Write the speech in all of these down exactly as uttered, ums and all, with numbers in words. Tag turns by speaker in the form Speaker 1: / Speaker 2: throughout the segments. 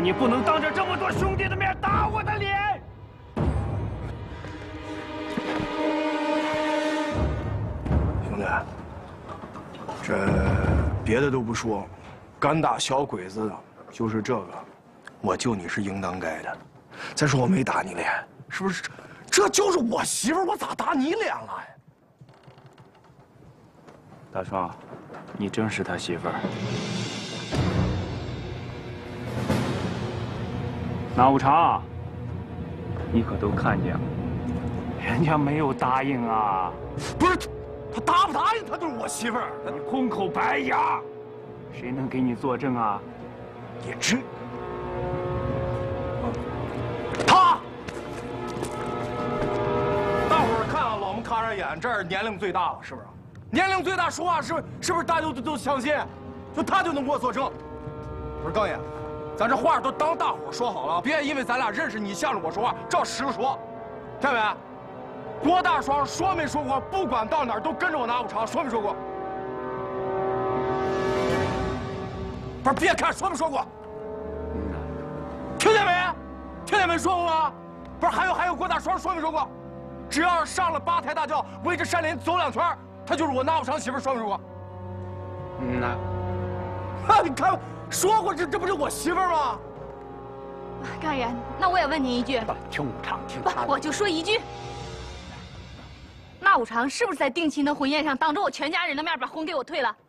Speaker 1: 你不能当着这么多兄弟的面打我的脸！
Speaker 2: 兄弟，这别的都不说，敢打小鬼子的，就是这个，我救你是应当该的。再说我没打你脸，是不是？这就是我媳妇儿，我咋打你脸了呀？
Speaker 1: 大双，你真是他媳妇儿。那无常，你可都看见了，人家没有答应啊。
Speaker 2: 不是，他答不答应，他就是我媳妇儿。
Speaker 1: 你空口白牙，谁能给你作证啊？
Speaker 2: 也真。他，大伙儿看啊，老们看着眼，这儿年龄最大了，是不是？年龄最大，说话是不是是不是大家都都相信？就他就能给我作证。不是刚爷，咱这话都当大伙说好了，别因为咱俩认识，你向着我说话，照实了说，听没？郭大双说没说过？不管到哪儿都跟着我拿五常，说没说过？不是，别看说没说过。嗯，听见没？听见没说过吗？不是，还有还有，郭大双说没说过？只要是上了八抬大轿，围着山林走两圈，他就是我拿五常媳妇，说没说过？
Speaker 1: 嗯呐。
Speaker 2: 啊，你看，说过这这不是我媳妇吗？
Speaker 3: 刚爷，那我也问您一句。
Speaker 1: 听五常，听他。
Speaker 3: 我就说一句。那五常是不是在定亲的婚宴上，当着我全家人的面把婚给我退了？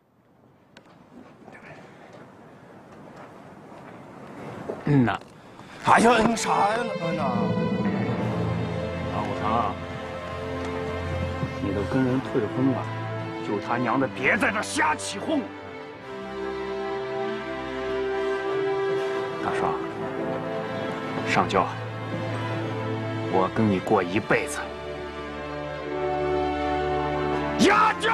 Speaker 1: 嗯呐。
Speaker 2: 哎呀，你啥呀？嗯呐。
Speaker 1: 那五常，你都跟人退婚了，就他娘的别在这瞎起哄！大双，上轿，我跟你过一辈子。压轿！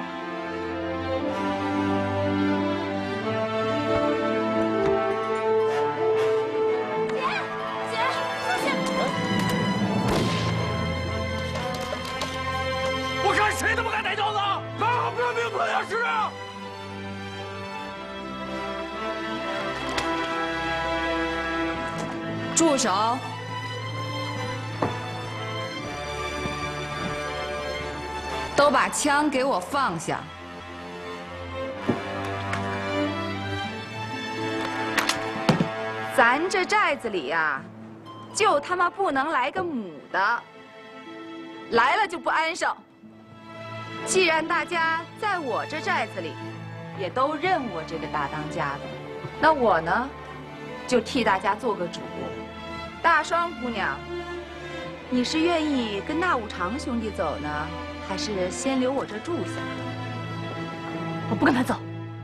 Speaker 3: 姐，姐，放下！
Speaker 2: 我看谁都不敢抬轿子，拿我命命做点事啊！
Speaker 4: 住手！都把枪给我放下！咱这寨子里呀，就他妈不能来个母的，来了就不安生。既然大家在我这寨子里，也都认我这个大当家的，那我呢，就替大家做个主。大双姑娘，你是愿意跟那五常兄弟走呢，还是先留我这住下？
Speaker 3: 我不跟他走。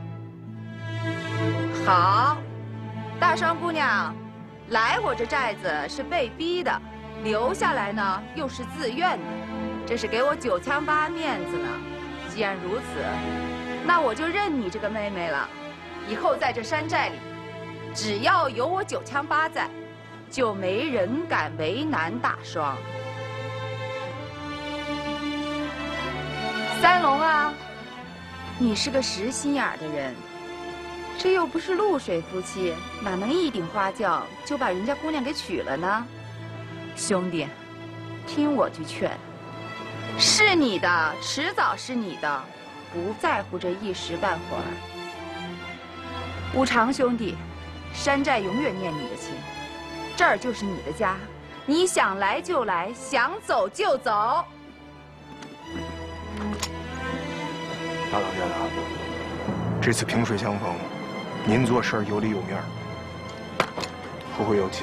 Speaker 4: 好，大双姑娘，来我这寨子是被逼的，留下来呢又是自愿的，这是给我九枪八面子呢。既然如此，那我就认你这个妹妹了。以后在这山寨里，只要有我九枪八在，就没人敢为难大双。三龙啊，你是个实心眼的人，这又不是露水夫妻，哪能一顶花轿就把人家姑娘给娶了呢？兄弟，听我句劝，是你的迟早是你的，不在乎这一时半会儿。五常兄弟，山寨永远念你的情，这儿就是你的家，你想来就来，想走就走。
Speaker 2: 大当家的，这次萍水相逢，您做事有理有面，后会有期。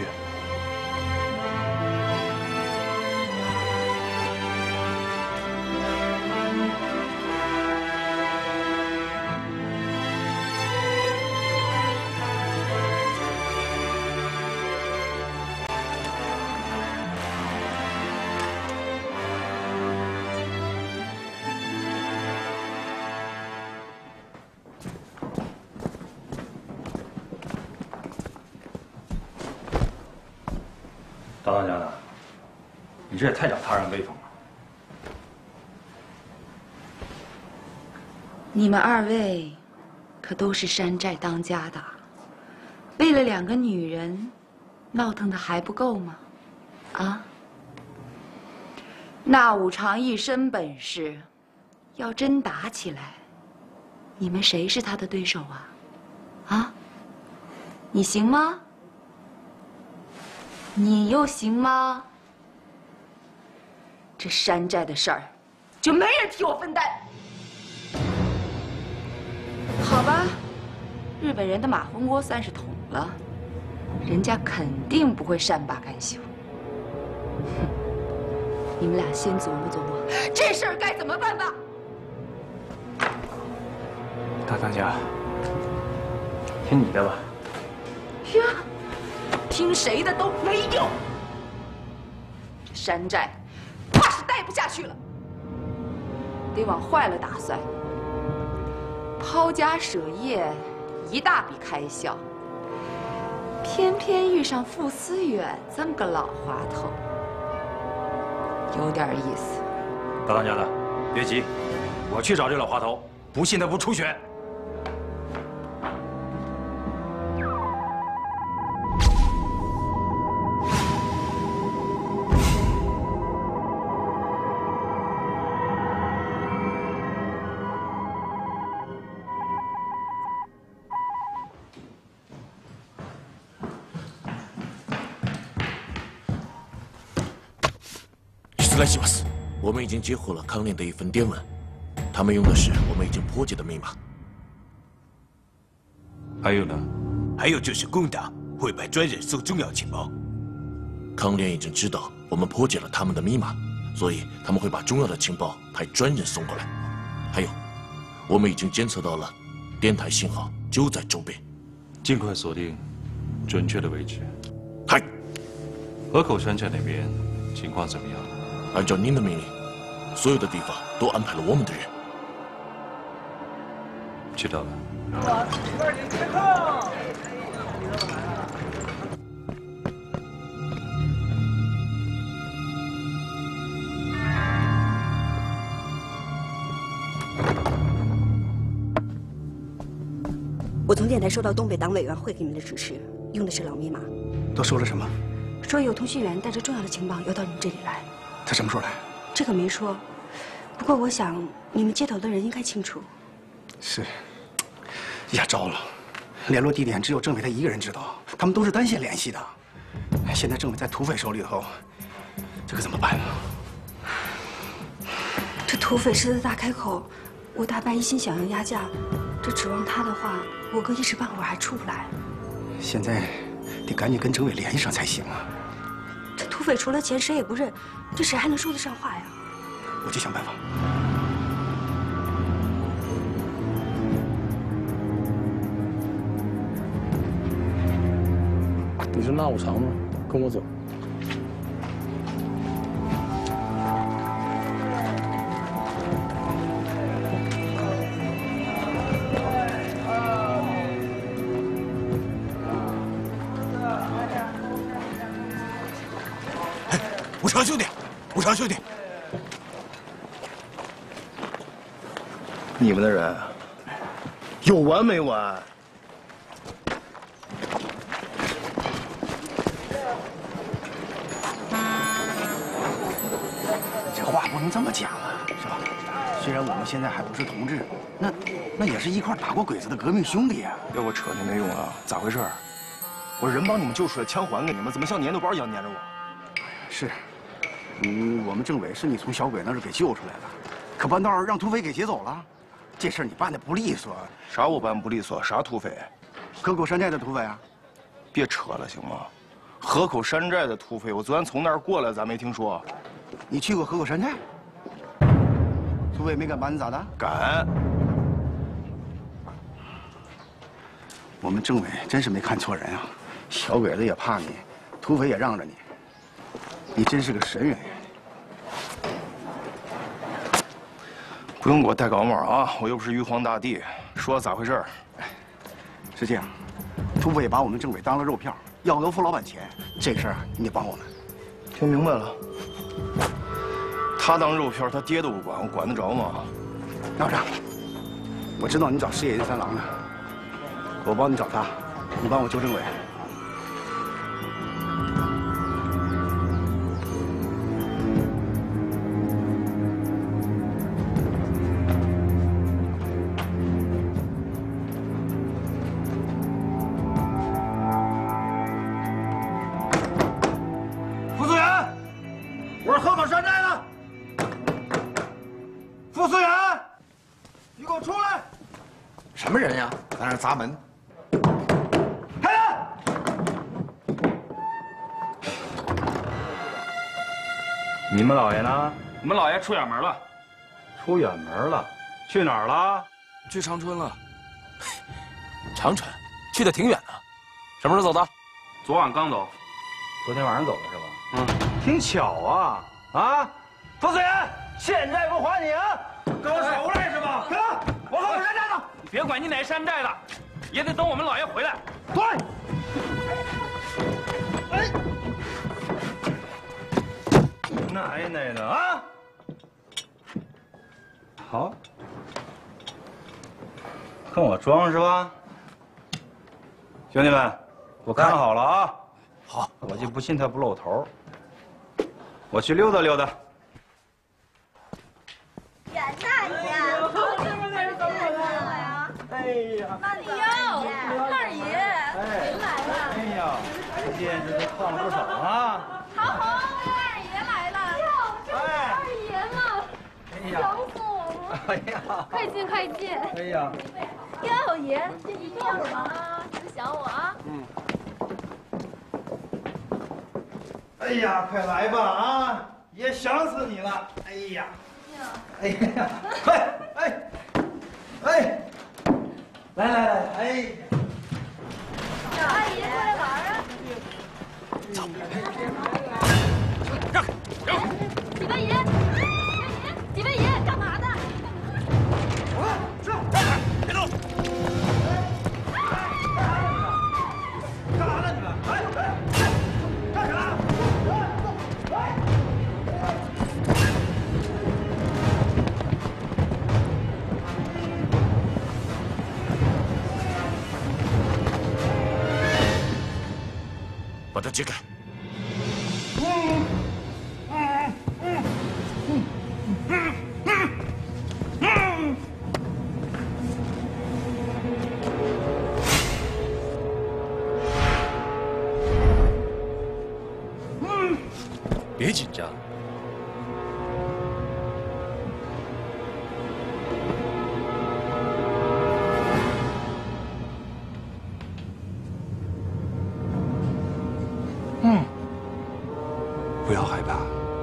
Speaker 1: 大当家的，你这也太长他人威风了。
Speaker 4: 你们二位可都是山寨当家的， 为了两个女人，闹腾的还不够吗？啊？那五常一身本事，要真打起来，你们谁是他的对手啊？啊？你行吗？你又行吗？这山寨的事儿，就没人替我分担。好吧，日本人的马蜂窝算是捅了，人家肯定不会善罢甘休。哼，你们俩先琢磨琢磨，这事儿该怎么办吧。
Speaker 1: 大当家，听你的吧。
Speaker 4: 呀，听谁的都没用。这山寨，怕是待不下去了，得往坏了打算。抛家舍业，一大笔开销，偏偏遇上傅思远这么个老滑头，有点意思。
Speaker 5: 大当家的，别急，我去找这老滑头，不信他不出血。
Speaker 6: 来西马斯，我们已经截获了康炼的一份电文，他们用的是我们已经破解的密码。
Speaker 5: 还有呢？
Speaker 7: 还有就是共党会派专人送重要情报。
Speaker 6: 康炼已经知道我们破解了他们的密码，所以他们会把重要的情报派专人送过来。还有，我们已经监测到了电台信号就在周边，
Speaker 5: 尽快锁定准确的位置。
Speaker 6: 嗨，
Speaker 5: 河口山寨那边情况怎么样？
Speaker 6: 按照您的命令，所有的地方都安排了我们的人。
Speaker 5: 知道了。
Speaker 8: 我从电台收到东北党委员会给你们的指示，用的是老密码。
Speaker 9: 都说了什么？
Speaker 8: 说有通讯员带着重要的情报要到你们这里来。
Speaker 9: 他什么时候来？
Speaker 8: 这个没说，不过我想你们接头的人应该清楚。
Speaker 9: 是。呀，糟了，联络地点只有政委他一个人知道，他们都是单线联系的。现在政委在土匪手里头，这可怎么办呢？
Speaker 8: 这土匪狮子大开口，我大伯一心想要压价，这指望他的话，我哥一时半会儿还出不来。
Speaker 9: 现在得赶紧跟政委联系上才行啊。
Speaker 8: 这土匪除了钱谁也不认，这谁还能说得上话呀？
Speaker 9: 我去想办法。
Speaker 10: 你是那五常吗？跟我走。
Speaker 7: 五常兄弟，五常兄弟，
Speaker 2: 你们的人有完没完？
Speaker 9: 这话不能这么讲啊，是吧？虽然我们现在还不是同志，那那也是一块打过鬼子的革命兄弟啊！
Speaker 2: 要我扯你没用啊！咋回事？我人帮你们救出来，枪还给你们，怎么像粘豆包一样粘着我？
Speaker 9: 是。嗯，我们政委是你从小鬼那儿给救出来的，可半道让土匪给劫走了，这事儿你办的不利索。
Speaker 2: 啥我办不利索？啥土匪？
Speaker 9: 河口山寨的土匪啊！
Speaker 2: 别扯了行吗？河口山寨的土匪，我昨天从那儿过来，咋没听说？
Speaker 9: 你去过河口山寨？土匪没敢把你咋的？
Speaker 2: 敢。
Speaker 9: 我们政委真是没看错人啊，小鬼子也怕你，土匪也让着你。你真是个神人呀！
Speaker 2: 不用给我戴高帽啊！我又不是玉皇大帝，说咋回事？
Speaker 9: 是这样，土匪把我们政委当了肉票，要讹付老板钱，这个事儿你得帮我们。
Speaker 2: 听明白了。他当肉票，他爹都不管，我管得着吗？
Speaker 9: 要这样，我知道你找师爷银三郎呢，我帮你找他， 你帮我纠政委。
Speaker 2: 副司员，我是河口山寨的。副司员，你给我出来！
Speaker 9: 什么人呀？在那砸门！
Speaker 2: 开门！
Speaker 1: 你们老爷呢？我们老爷出远门了。出远门了？去哪儿了？
Speaker 10: 去长春了。长春，去的挺远的。什么时候走的？
Speaker 1: 昨晚刚走。昨天晚上走的是吧？嗯，挺巧啊！啊，
Speaker 2: 副司员，现在不还你啊！跟我耍无赖是吧？给我，我河口山寨的。
Speaker 1: 你别管你哪山寨的，也得等我们老爷回来。
Speaker 2: 对。哎，
Speaker 1: 奶奶的啊！好，跟我装是吧？兄弟们，我看好了啊！
Speaker 10: 好，
Speaker 1: 我就不信他不露头。我去溜达溜达。
Speaker 11: 袁大爷，这边在这等我呢。哎呀，慢点。二爷，您来了。
Speaker 1: 哎呀，最近这都胖了不少啊。
Speaker 11: 好好，二爷来了。哟，这是二爷吗？
Speaker 1: 哎呀，
Speaker 11: 想死我了。
Speaker 1: 哎呀，
Speaker 11: 快进快进。
Speaker 1: 哎呀，
Speaker 11: 哟，爷，这一会儿吗？别想我啊。
Speaker 1: 嗯。
Speaker 2: 哎呀，快来吧啊！爷想死你了！哎呀，哎呀，快，哎，哎，来来来，哎，
Speaker 11: 让二爷过来玩啊！
Speaker 10: 走，
Speaker 11: 让让！几位爷，几位爷，干嘛呢？
Speaker 2: 是，让开，别动！干嘛呢你们？哎哎，干啥？
Speaker 6: 把它解开。
Speaker 10: 别紧张。
Speaker 7: 嗯，不要害怕。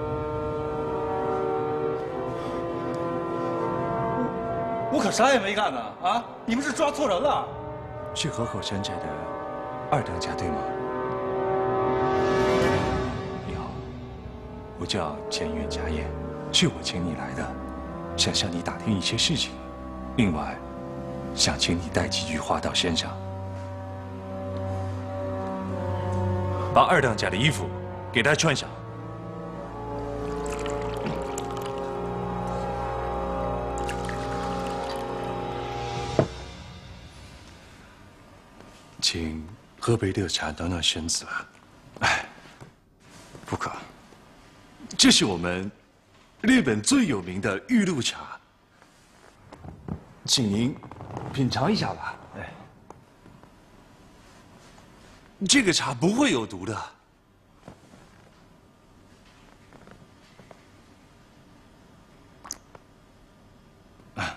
Speaker 2: 我可啥也没干呢！啊，你们是抓错人了。
Speaker 7: 是河口山寨的二当家对吗？你好，我叫前原家彦，是我请你来的，想向你打听一些事情，另外，想请你带几句话到身上。把二当家的衣服给他穿上。请喝杯热茶暖暖身子吧。哎，不可。这是我们日本最有名的玉露茶，请您品尝一下吧。哎。这个茶不会有毒的。啊，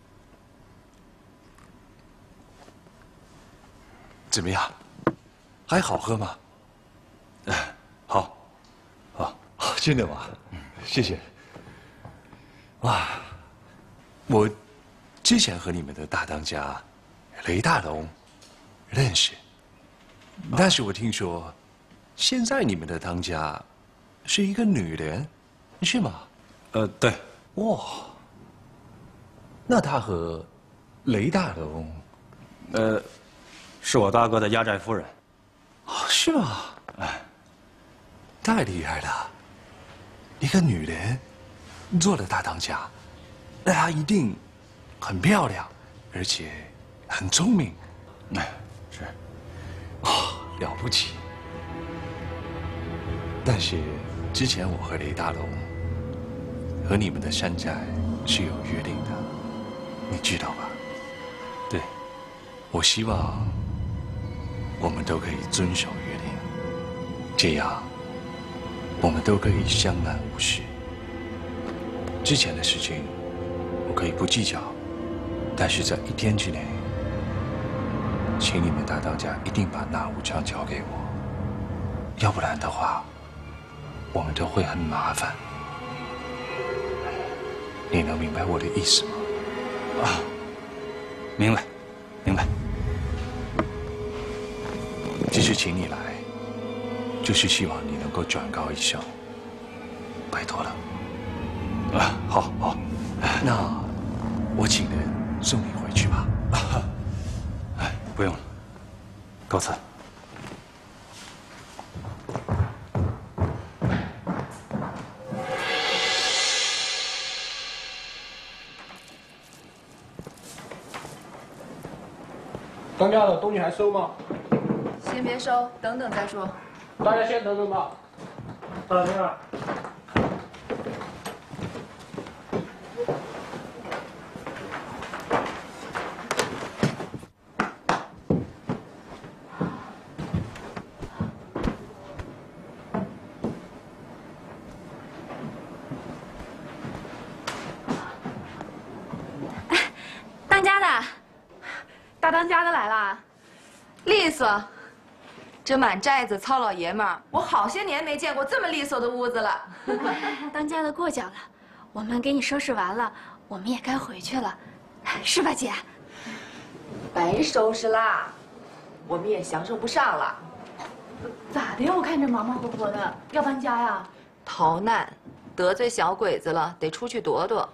Speaker 7: 怎么样？还好喝吗？哎，好，好，真的吗？谢谢。哇，我之前和你们的大当家雷大龙认识。但是我听说，现在你们的当家是一个女人，是吗？
Speaker 1: 呃，对。
Speaker 7: 哇，那她和雷大龙，
Speaker 1: 呃，是我大哥的压寨夫人。
Speaker 7: 哦，是吗？哎，太厉害了！一个女人做了大当家，那她一定很漂亮，而且很聪明。
Speaker 1: 哎，是。
Speaker 7: 了不起。但是之前我和雷大龙和你们的山寨是有约定的，你知道吧？对，我希望我们都可以遵守约定，这样我们都可以相安无事。之前的事情我可以不计较，但是在一天之内，请你们大当家一定把那武昌交给我，要不然的话，我们都会很麻烦。你能明白我的意思吗？
Speaker 5: 啊，明白，明白。
Speaker 7: 这次请你来，就是希望你能够转告一声，拜托了。啊，好，好，那我请人送你回去吧。
Speaker 5: 哎，不用了，告辞。
Speaker 12: 当家的东西还收吗？
Speaker 4: 先别收，等等再说。
Speaker 12: 大家先等等吧。大家。
Speaker 3: 当家的，大当家的来啦！
Speaker 4: 利索，这满寨子糙老爷们儿，我好些年没见过这么利索的屋子了。
Speaker 3: 当家的过奖了，我们给你收拾完了，我们也该回去了，是吧，姐？
Speaker 4: 白收拾啦，我们也享受不上了。
Speaker 3: 咋的呀？我看着忙忙活活的，要搬家呀？
Speaker 4: 逃难，得罪小鬼子了，得出去躲躲。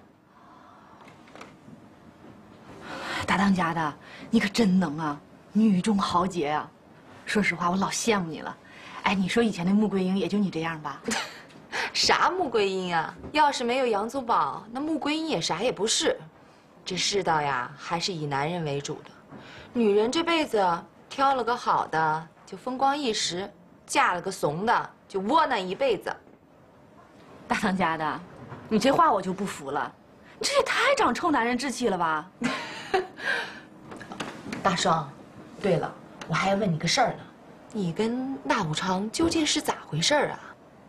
Speaker 3: 大当家的，你可真能啊，女中豪杰啊！说实话，我老羡慕你了。哎，你说以前那穆桂英也就你这样吧？
Speaker 4: 啥穆桂英啊？要是没有杨宗保，那穆桂英也啥也不是。这世道呀，还是以男人为主的。女人这辈子挑了个好的就风光一时，嫁了个怂的就窝囊一辈子。
Speaker 3: 大当家的，你这话我就不服了，这也太长臭男人志气了吧？
Speaker 4: 大双，对了，我还要问你个事儿呢，你跟那武昌究竟是咋回事啊？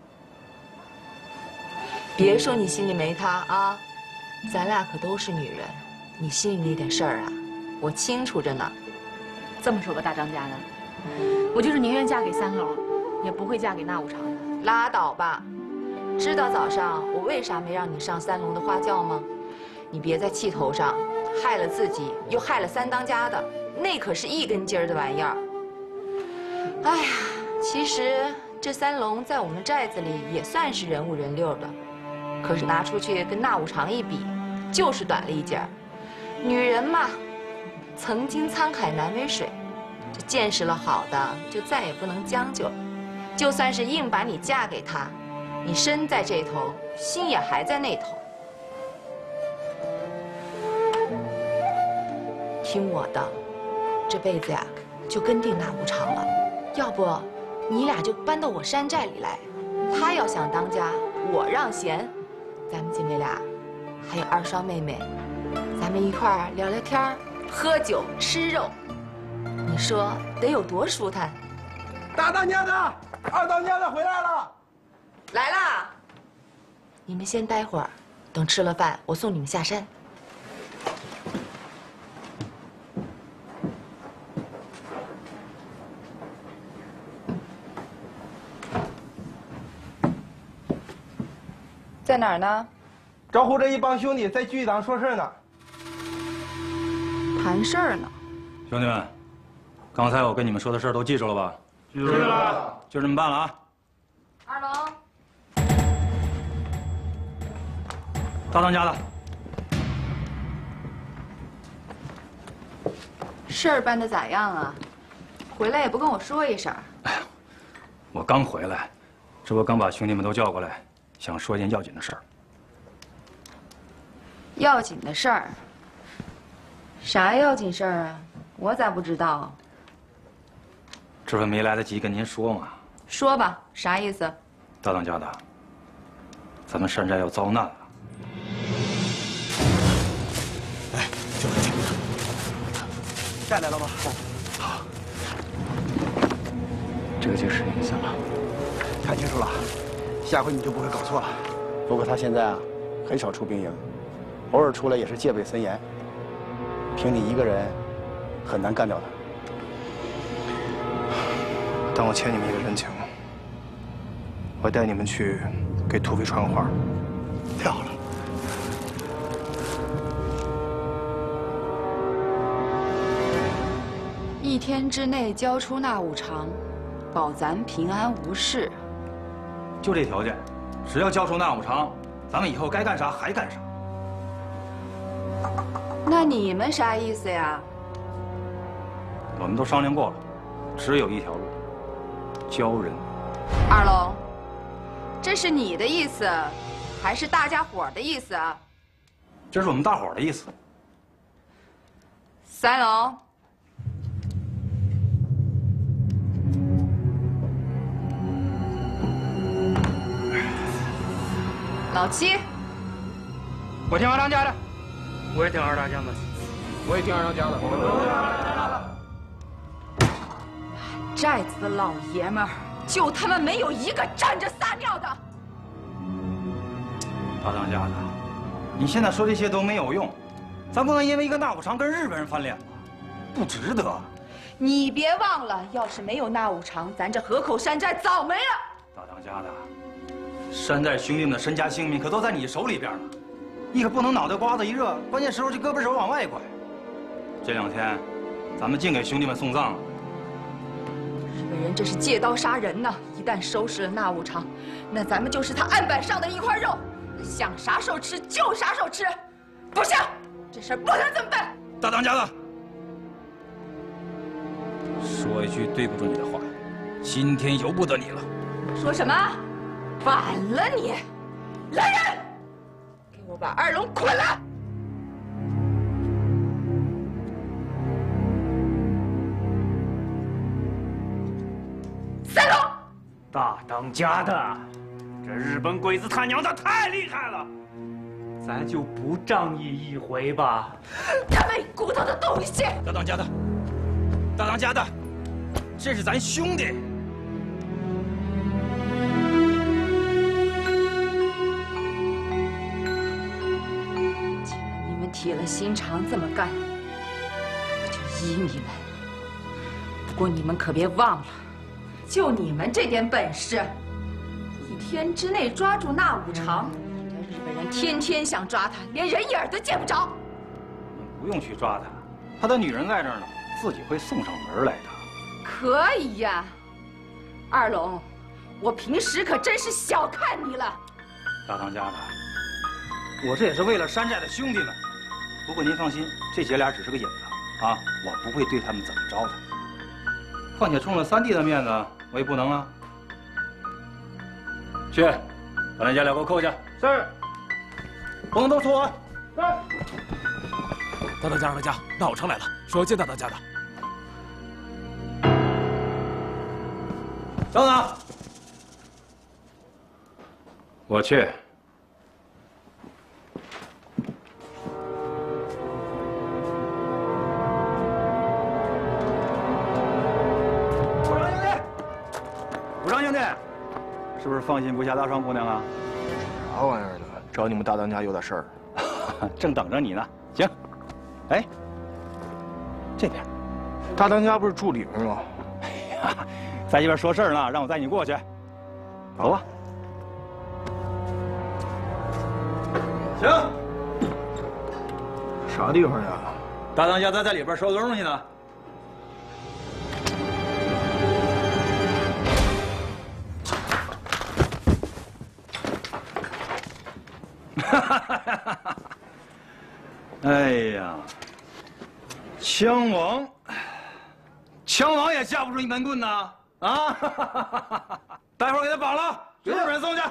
Speaker 4: 别说你心里没他啊，咱俩可都是女人，你心里那点事儿啊，我清楚着呢。
Speaker 3: 这么说吧，大当家的，我就是宁愿嫁给三楼，也不会嫁给那武昌的。
Speaker 4: 拉倒吧，知道早上我为啥没让你上三龙的花轿吗？你别在气头上，害了自己又害了三当家的，那可是一根筋儿的玩意儿。哎呀，其实这三龙在我们寨子里也算是人五人六的，可是拿出去跟那武长一比，就是短了一截儿。女人嘛，曾经沧海难为水，这见识了好的，就再也不能将就了。就算是硬把你嫁给他，你身在这头，心也还在那头。听我的，这辈子呀，就跟定那武长了。要不，你俩就搬到我山寨里来。他要想当家，我让贤。咱们姐妹俩，还有二双妹妹，咱们一块儿聊聊天，喝酒吃肉，你说得有多舒坦？
Speaker 12: 大当家的，二当家的回来了，
Speaker 4: 来啦！你们先待会儿，等吃了饭，我送你们下山。在哪儿呢？
Speaker 12: 招呼着一帮兄弟在聚义堂说事呢。
Speaker 4: 谈事儿呢。
Speaker 5: 兄弟们，刚才我跟你们说的事儿都记住了吧？
Speaker 1: 记住了。
Speaker 5: 就这么办了啊！
Speaker 4: 二龙，
Speaker 5: 大当家的，
Speaker 4: 事儿办得咋样啊？回来也不跟我说一声。
Speaker 5: 哎呀，我刚回来，这不刚把兄弟们都叫过来，想说件要紧的事儿。
Speaker 4: 要紧的事儿？啥要紧事儿啊？我咋不知道？
Speaker 5: 这回没来得及跟您说嘛。
Speaker 4: 说吧，啥意思？
Speaker 5: 大当家的，咱们山寨要遭难了。
Speaker 9: 哎，就来这个。带来了吗？好。这个就是影响了，看清楚了，下回你就不会搞错了。不过他现在啊，很少出兵营，偶尔出来也是戒备森严。凭你一个人，很难干掉他。当我欠你们一个人情，我带你们去给土匪传个话。太好了。
Speaker 4: 一天之内交出那五常，保咱平安无事。
Speaker 5: 就这条件，只要交出那五常，咱们以后该干啥还干啥。
Speaker 4: 那你们啥意思呀？
Speaker 5: 我们都商量过了，只有一条路，交人。
Speaker 4: 二龙，这是你的意思，还是大家伙的意思啊？
Speaker 5: 这是我们大伙的意思。
Speaker 4: 三龙。老七，
Speaker 1: 我听二当家的，我也听二当家的，我也听二当家的。
Speaker 4: 寨子的老爷们儿，就他妈没有一个站着撒尿的。
Speaker 5: 大当家的，你现在说这些都没有用，咱不能因为一个那五常跟日本人翻脸吧？不值得。
Speaker 4: 你别忘了，要是没有那五常，咱这河口山寨早没了。
Speaker 5: 大当家的。山寨兄弟们的身家性命可都在你手里边呢，你可不能脑袋瓜子一热，关键时候就胳膊手往外拐。这两天，咱们净给兄弟们送葬了。
Speaker 4: 日本人这是借刀杀人呢！一旦收拾了那五常，那咱们就是他案板上的一块肉，想啥时候吃就啥时候吃。不行，这事儿不能这么办。
Speaker 5: 大当家的，说一句对不住你的话，今天由不得你了。
Speaker 4: 说什么？反了你！来人，给我把二龙捆了！三龙，
Speaker 1: 大当家的，这日本鬼子他娘的太厉害了，咱就不仗义一回吧？
Speaker 4: 他没骨头的东西！
Speaker 5: 大当家的，大当家的，这是咱兄弟。
Speaker 4: 铁了心肠这么干，我就依你们。不过你们可别忘了，就你们这点本事，一天之内抓住那五常，这日本人天天想抓他，连人影都见不着。
Speaker 5: 你们不用去抓他，他的女人在这儿呢，自己会送上门来的。
Speaker 4: 可以呀，二龙，我平时可真是小看你了。
Speaker 5: 大当家的，我这也是为了山寨的兄弟们。不过您放心，这姐俩只是个引子啊，我不会对他们怎么着的。况且冲了三弟的面子，我也不能啊。去，把那家俩给我扣下。是。不能动手啊。是。
Speaker 10: 大当家，大当家，那五常来了，说要见大当家的。
Speaker 5: 等等。我去。是不是放心不下大双姑娘啊？
Speaker 9: 啥玩意儿的？找你们大当家有点事儿，
Speaker 5: 正等着你呢。行，哎，这边，
Speaker 9: 大当家不是住里面吗？
Speaker 5: 哎呀，在一边说事儿呢，让我带你过去。走吧。行。
Speaker 9: 啥地方呀？
Speaker 5: 大当家在在里边收东西呢。哎呀，枪王，枪王也架不住一闷棍呐！啊，待会儿给他绑了，给日本人送去。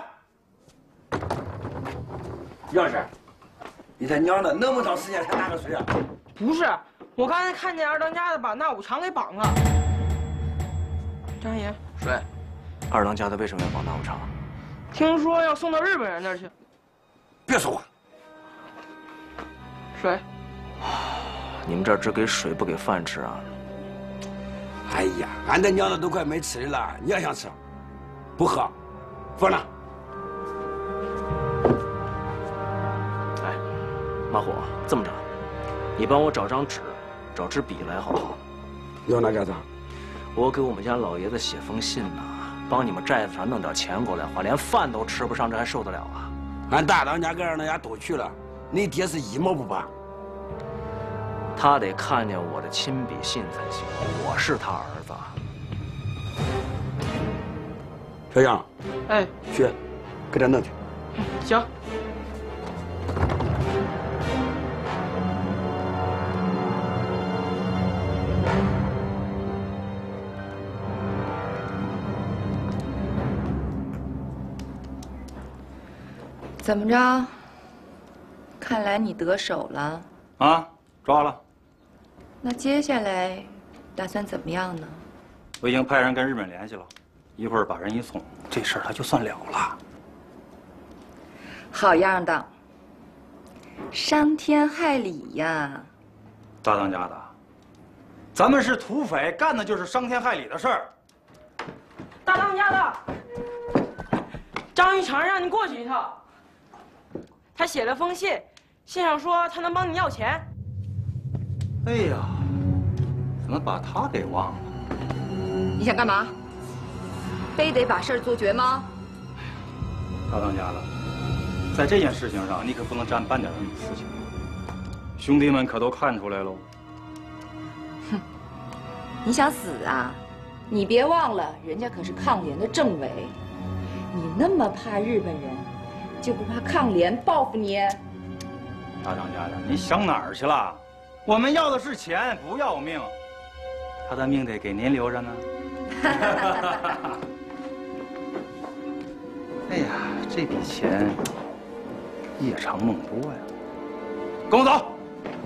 Speaker 12: 钥匙，你他娘的那么长时间才拿个水啊？
Speaker 13: 不是，我刚才看见二当家的把那五常给绑了。 张爷，
Speaker 10: 水，二当家的为什么要绑大武长？
Speaker 13: 听说要送到日本人那儿去。
Speaker 10: 别说话。
Speaker 13: 水，
Speaker 10: 你们这儿只给水不给饭吃啊？
Speaker 14: 哎呀，俺的娘的都快没吃的了，你要想吃，不喝，放那。
Speaker 10: 哎，马虎，这么着，你帮我找张纸，找支笔来，好不好？
Speaker 14: 要那干啥？
Speaker 10: 我给我们家老爷子写封信呢，帮你们寨子上弄点钱过来花，连饭都吃不上，这还受得了啊？
Speaker 14: 俺大当家跟让人家都去了，你爹是一毛不拔。
Speaker 10: 他得看见我的亲笔信才行，我是他儿子。
Speaker 14: 小杨，
Speaker 13: 哎，
Speaker 14: 去，给他弄去。
Speaker 13: 嗯，行。
Speaker 4: 怎么着？看来你得手了
Speaker 5: 啊，抓了。
Speaker 4: 那接下来打算怎么样呢？
Speaker 5: 我已经派人跟日本联系了，一会儿把人一送，这事儿他就算了了。
Speaker 4: 好样的，伤天害理呀！
Speaker 5: 大当家的，咱们是土匪，干的就是伤天害理的事儿。
Speaker 13: 大当家的，张玉成让你过去一趟。他写了封信，信上说他能帮你要钱。
Speaker 5: 哎呀，怎么把他给忘了？
Speaker 4: 你想干嘛？非得把事儿做绝吗？
Speaker 5: 大当家的，在这件事情上，你可不能沾半点的私情。兄弟们可都看出来喽。
Speaker 4: 哼，你想死啊？你别忘了，人家可是抗联的政委。你那么怕日本人，就不怕抗联报复你？
Speaker 5: 大当家的，你想哪儿去了？我们要的是钱，不要命。他的命得给您留着呢。哎呀，这笔钱夜长梦多呀。跟我走。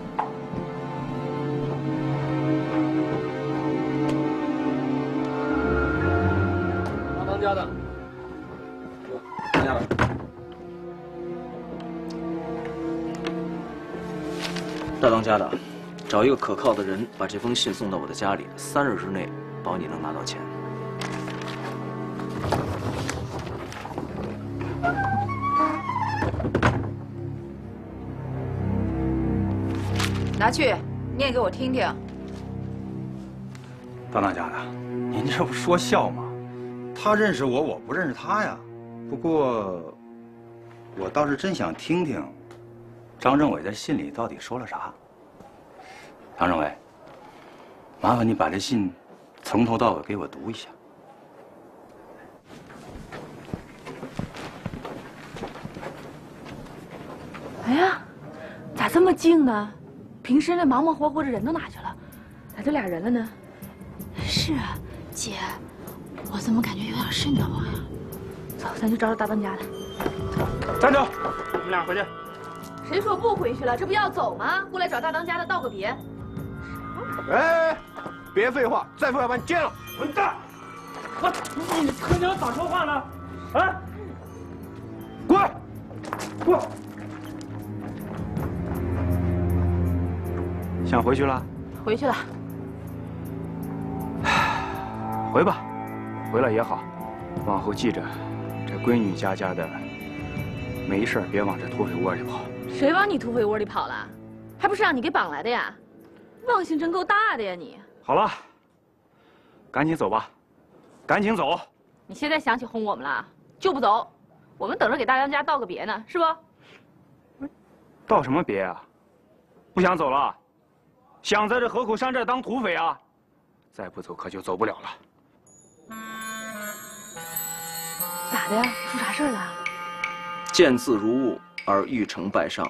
Speaker 10: 大当家的，当家的。大当家的，找一个可靠的人，把这封信送到我的家里，三日之内保你能拿到钱。
Speaker 4: 拿去，念给我听听。
Speaker 5: 大当家的，您这不说笑吗？他认识我，我不认识他呀。不过，我倒是真想听听张政委在信里到底说了啥。张政委，麻烦你把这信从头到尾给我读一下。
Speaker 3: 哎呀，咋这么静呢？平时那忙忙活活的人都哪去了？咋就俩人了呢？是啊，姐，我怎么感觉有点瘆得慌呀？走，咱去找找大当家的。
Speaker 1: 站住！你们俩回去。
Speaker 3: 谁说不回去了？这不要走吗？过来找大当家的道个别。
Speaker 12: 哎，别废话，再废话把你奸了！
Speaker 1: 混蛋！我，你和娘咋说话呢？啊！滚！滚！想回去了？
Speaker 3: 回去了。
Speaker 1: 回吧，回来也好。往后记着，这闺女家家的，没事别往这土匪窝里跑。
Speaker 3: 谁往你土匪窝里跑了？还不是让你给绑来的呀？忘性真够大的呀你！
Speaker 1: 好了，赶紧走吧，赶紧走。
Speaker 3: 你现在想起轰我们了，就不走？我们等着给大当家道个别呢，是不？
Speaker 1: 道什么别啊？不想走了？想在这河口山寨当土匪啊？再不走可就走不了了。
Speaker 3: 咋的呀？出啥事儿了？
Speaker 10: 见字如晤而欲成败上。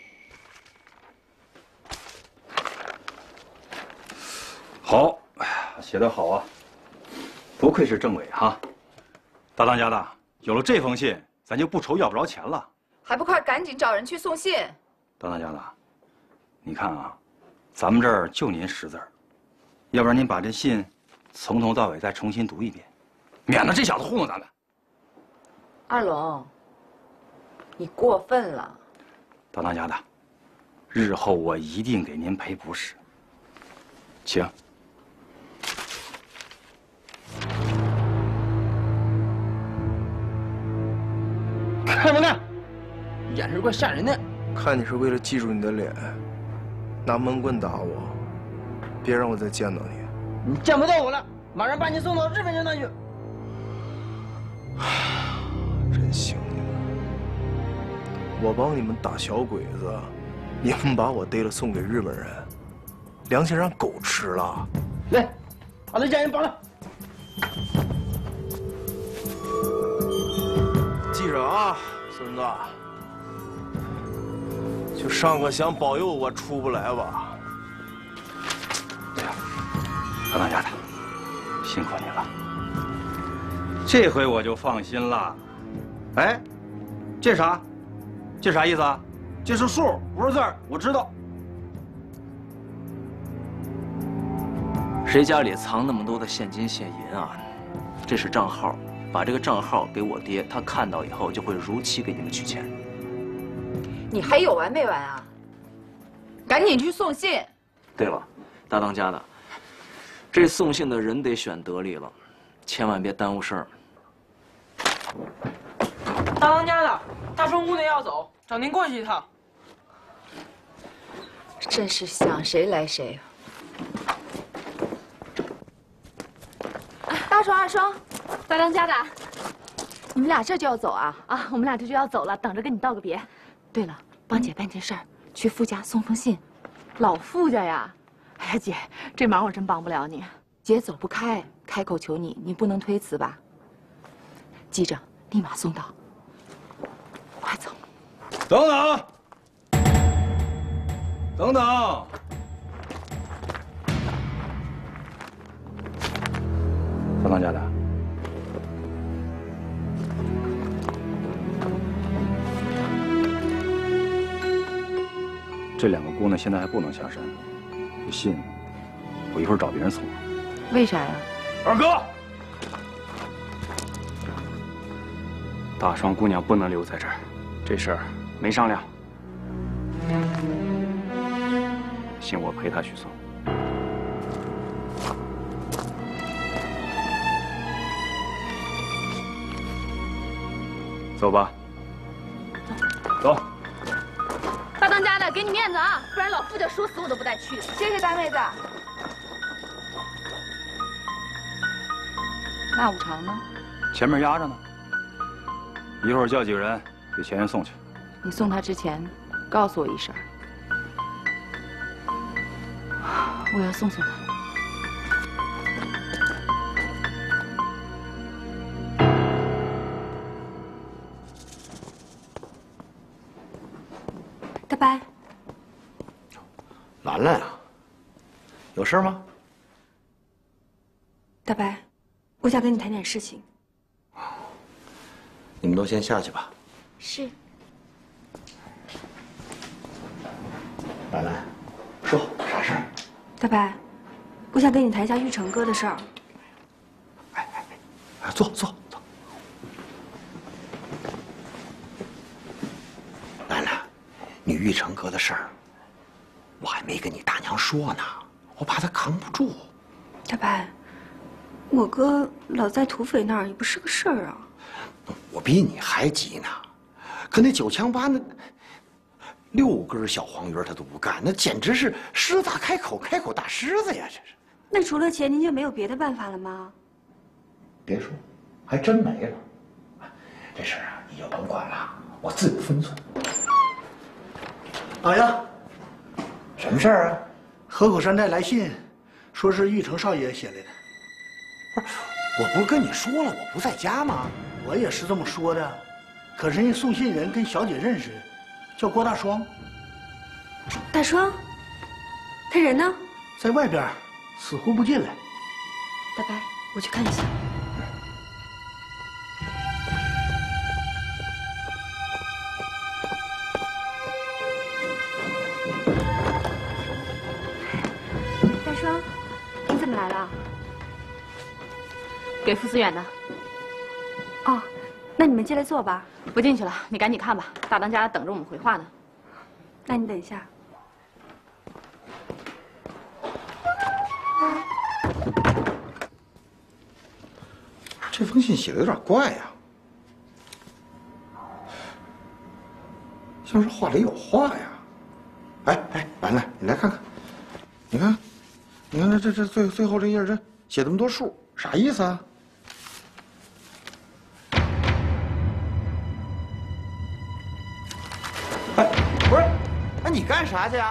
Speaker 5: 好，写得好啊，不愧是政委哈。大当家的，有了这封信，咱就不愁要不着钱了。
Speaker 4: 还不快赶紧找人去送信！
Speaker 5: 大当家的，你看啊，咱们这儿就您识字儿，要不然您把这信从头到尾再重新读一遍，免得这小子糊弄咱们。
Speaker 4: 二龙，你过分了。
Speaker 5: 大当家的，日后我一定给您赔不是。请。
Speaker 2: 看没看？眼神怪吓人的。
Speaker 12: 看你是为了记住你的脸，拿闷棍打我，别让我再见到你。
Speaker 2: 你见不到我了，马上把你送到日本人那去。
Speaker 12: 真行你们！我帮你们打小鬼子，你们把我逮了送给日本人，良心让狗吃了。
Speaker 2: 来，把这家人绑了。
Speaker 12: 记着啊，孙子，就上个香保佑我出不来吧。
Speaker 5: 大当家的，辛苦你了。这回我就放心了。哎，这啥？这啥意思啊？这是数，不是字儿，我知道。
Speaker 10: 谁家里藏那么多的现金现银啊？这是账号，把这个账号给我爹，他看到以后就会如期给你们取钱。
Speaker 4: 你还有完没完啊？赶紧去送信。
Speaker 10: 对了，大当家的，这送信的人得选得力了，千万别耽误事儿。
Speaker 13: 大当家的，大双姑娘要走，找您过去一趟。
Speaker 4: 真是想谁来谁。
Speaker 3: 大双、二双，大当家的，你们俩这就要走啊？啊，我们俩这就要走了，等着跟你道个别。对了，帮姐办件事儿，去傅家送封信。老傅家呀？哎呀，姐，这忙我真帮不了你。
Speaker 4: 姐走不开，开口求你，你不能推辞吧？记着，立马送到。快走！
Speaker 5: 等等，等等。大当家的，这两个姑娘现在还不能下山，这信我一会儿找别人送。
Speaker 4: 为啥呀？
Speaker 1: 二哥，大双姑娘不能留在这儿，这事儿没商量，信我陪她去送。走吧，走。
Speaker 3: 大当家的，给你面子啊，不然老傅家说死我都不带去的。
Speaker 4: 谢谢大妹子。那五常呢？
Speaker 5: 前面压着呢，一会儿叫几个人给钱人送去。
Speaker 4: 你送他之前，告诉我一声，我要送送他。
Speaker 8: 大伯，
Speaker 15: 兰兰啊，有事吗？
Speaker 8: 大伯，我想跟你谈点事情。
Speaker 15: 你们都先下去吧。
Speaker 3: 是。
Speaker 15: 兰兰，说啥事儿？
Speaker 8: 大伯，我想跟你谈一下玉成哥的事儿。
Speaker 15: 哎，坐坐坐。兰兰，你玉成哥的事儿，我还没跟你大娘说呢，我怕他扛不住。
Speaker 8: 大伯，我哥老在土匪那儿也不是个事儿啊。
Speaker 15: 我比你还急呢，可那九强八那六根小黄鱼他都不干，那简直是狮子大开口，开口大狮子呀！这是。
Speaker 8: 那除了钱，您就没有别的办法了吗？
Speaker 15: 别说，还真没了。这事儿啊，你就甭管了，我自有分寸。
Speaker 16: 老爷，
Speaker 15: 什么事儿啊？
Speaker 16: 河口山寨来信，说是玉成少爷写来的。
Speaker 15: 不是，我不是跟你说了我不在家吗？
Speaker 16: 我也是这么说的，可是人送信人跟小姐认识，叫郭大双。
Speaker 8: 大双，他人呢？
Speaker 16: 在外边，死活不进来。
Speaker 8: 大伯，我去看一下。大双，你怎么来了？
Speaker 3: 给傅思远呢。
Speaker 8: 哦，那你们进来坐吧。
Speaker 3: 不进去了，你赶紧看吧，大当家等着我们回话呢。
Speaker 8: 那你等一下。
Speaker 15: 这封信写的有点怪呀，像是话里有话呀。哎哎，兰兰，你来看看，你看，你看这这这最最后这页这写这么多数，啥意思啊？哎，不是，哎，你干啥去呀？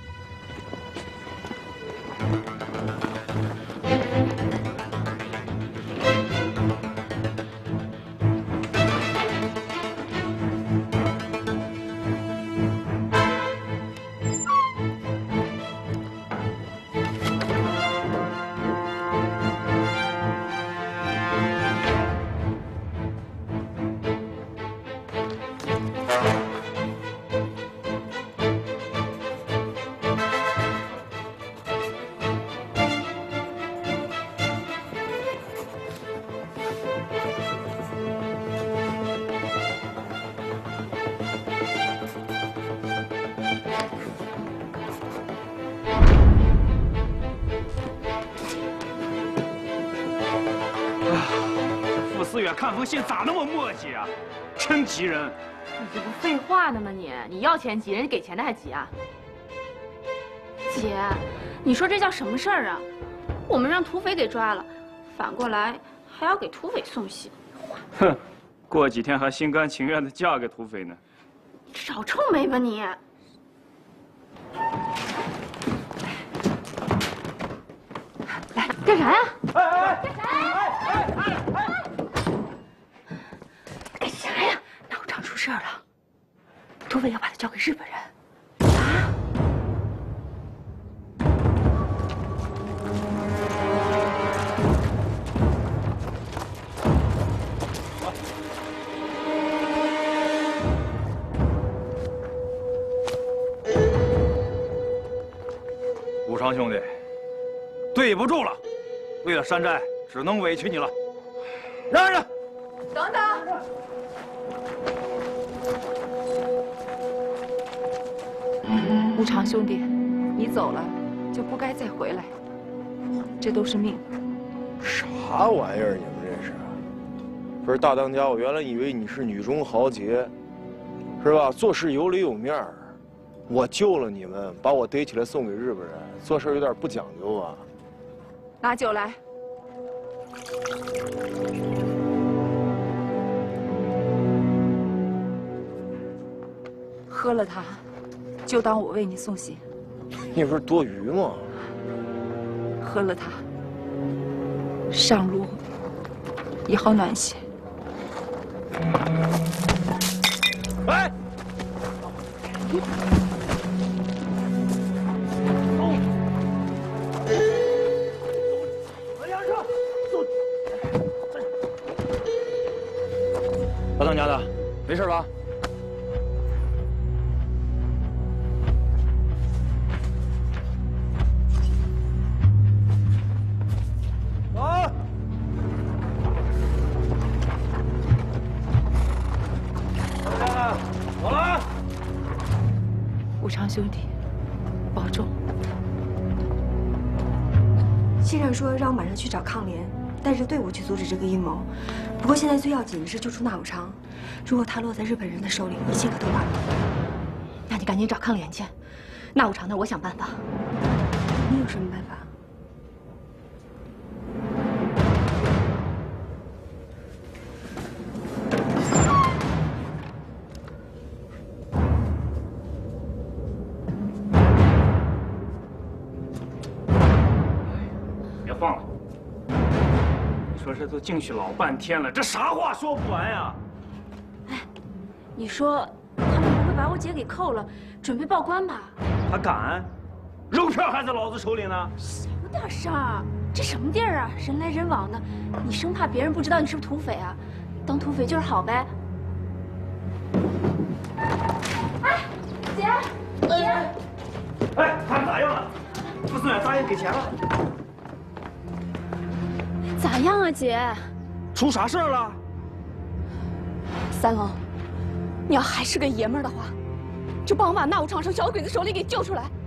Speaker 1: 思远看封信咋那么磨叽啊？真急人！
Speaker 3: 你这不废话呢吗你？你要钱急，人家给钱的还急啊？姐，你说这叫什么事儿啊？我们让土匪给抓了，反过来还要给土匪送信。
Speaker 1: 哼，过几天还心甘情愿的嫁给土匪呢。
Speaker 3: 你少臭美吧你！来干啥呀？
Speaker 2: 哎哎
Speaker 3: 干啥呀？哎哎哎！干啥呀？
Speaker 8: 那武昌出事了，土匪要把他交给日本人。
Speaker 5: 武昌兄弟，对不住了，为了山寨，只能委屈你了。让让，
Speaker 4: 等等。武昌兄弟，你走了就不该再回来，这都是命。
Speaker 12: 啥玩意儿？你们这是？不是大当家，我原来以为你是女中豪杰，是吧？做事有理有面儿。我救了你们，把我逮起来送给日本人，做事有点不讲究啊。
Speaker 4: 拿酒来。喝了它，就当我为你送行。
Speaker 12: 你不是多余吗？
Speaker 4: 喝了它，上路也好暖些。
Speaker 5: 哎！大当家的，没事吧？走！走了。
Speaker 4: 武昌兄弟，保重。
Speaker 8: 先生说让我马上去找抗联，带着队伍去阻止这个阴谋。不过现在最要紧的是救出那武昌，如果他落在日本人的手里，一切可都晚了。
Speaker 3: 那你赶紧找抗联去，那武昌那儿我想办法。
Speaker 8: 你有什么办法？
Speaker 1: 别晃了！你说这都进去老半天了，这啥话说不完呀？
Speaker 3: 哎，你说他们不会把我姐给扣了，准备报官吧？
Speaker 1: 他敢？肉片还在老子手里呢。
Speaker 3: 小点声儿，这什么地儿啊？人来人往的，你生怕别人不知道你是不是土匪啊？当土匪就是好呗。哎，姐，姐，
Speaker 1: 哎，他们咋样了？傅思远答应给钱了。
Speaker 3: 咋样啊，姐？
Speaker 1: 出啥事儿了？
Speaker 3: 三龙，你要还是个爷们儿的话，就帮我把那无长生小鬼子手里给救出来。